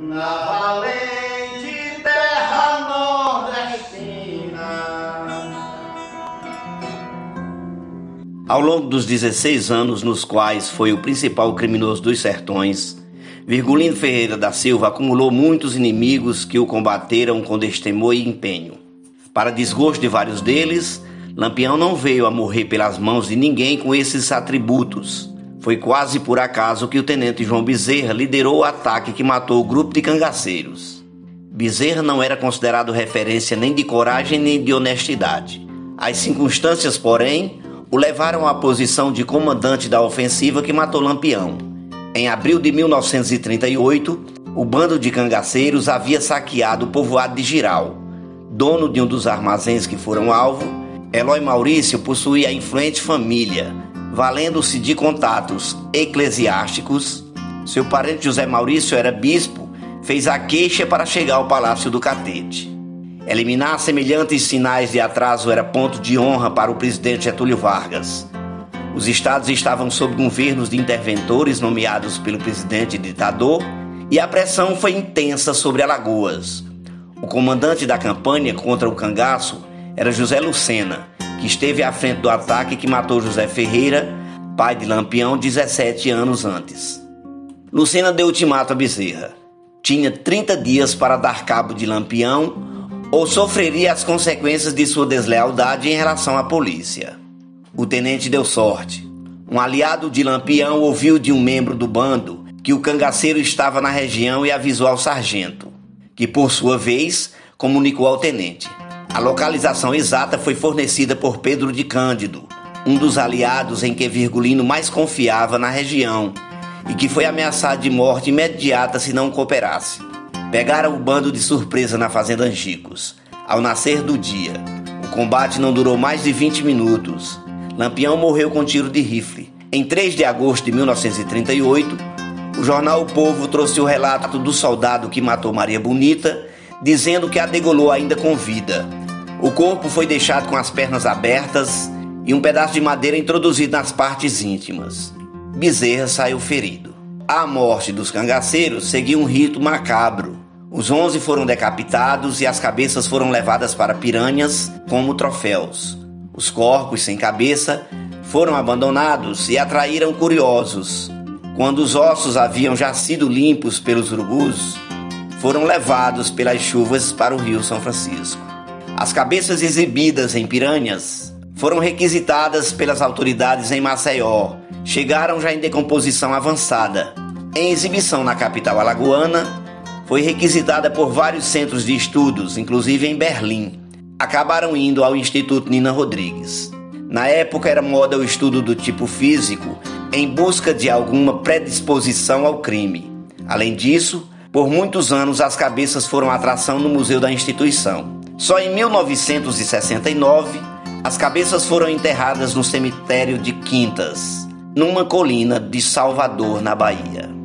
na valente terra nordestina. Ao longo dos 16 anos nos quais foi o principal criminoso dos sertões, Virgulino Ferreira da Silva acumulou muitos inimigos que o combateram com destemor e empenho. Para desgosto de vários deles, Lampião não veio a morrer pelas mãos de ninguém com esses atributos. Foi quase por acaso que o tenente João Bezerra liderou o ataque que matou o grupo de cangaceiros. Bezerra não era considerado referência nem de coragem nem de honestidade. As circunstâncias, porém, o levaram à posição de comandante da ofensiva que matou Lampião. Em abril de 1938, o bando de cangaceiros havia saqueado o povoado de Giral. Dono de um dos armazéns que foram alvo, Eloy Maurício possuía a influente família, valendo-se de contatos eclesiásticos. Seu parente José Maurício era bispo, fez a queixa para chegar ao Palácio do Catete. Eliminar semelhantes sinais de atraso era ponto de honra para o presidente Getúlio Vargas. Os estados estavam sob governos de interventores nomeados pelo presidente ditador e a pressão foi intensa sobre Alagoas. O comandante da campanha contra o cangaço era José Lucena, que esteve à frente do ataque que matou José Ferreira, pai de Lampião, 17 anos antes. Lucena deu ultimato a Bezerra. Tinha 30 dias para dar cabo de Lampião ou sofreria as consequências de sua deslealdade em relação à polícia. O tenente deu sorte. Um aliado de Lampião ouviu de um membro do bando que o cangaceiro estava na região e avisou ao sargento, que por sua vez comunicou ao tenente. A localização exata foi fornecida por Pedro de Cândido, um dos aliados em que Virgulino mais confiava na região e que foi ameaçado de morte imediata se não cooperasse. Pegaram o bando de surpresa na fazenda Angicos. Ao nascer do dia, o combate não durou mais de 20 minutos. Lampião morreu com tiro de rifle. Em 3 de agosto de 1938, o jornal O Povo trouxe o relato do soldado que matou Maria Bonita, dizendo que a degolou ainda com vida. O corpo foi deixado com as pernas abertas e um pedaço de madeira introduzido nas partes íntimas. Bezerra saiu ferido. À morte dos cangaceiros seguia um rito macabro. Os 11 foram decapitados e as cabeças foram levadas para Piranhas como troféus. Os corpos sem cabeça foram abandonados e atraíram curiosos. Quando os ossos haviam já sido limpos pelos urubus, foram levados pelas chuvas para o Rio São Francisco. As cabeças exibidas em Piranhas foram requisitadas pelas autoridades em Maceió. Chegaram já em decomposição avançada. Em exibição na capital alagoana, foi requisitada por vários centros de estudos, inclusive em Berlim. Acabaram indo ao Instituto Nina Rodrigues. Na época era moda o estudo do tipo físico em busca de alguma predisposição ao crime. Além disso, por muitos anos as cabeças foram atração no museu da instituição. Só em 1969, as cabeças foram enterradas no cemitério de Quintas, numa colina de Salvador, na Bahia.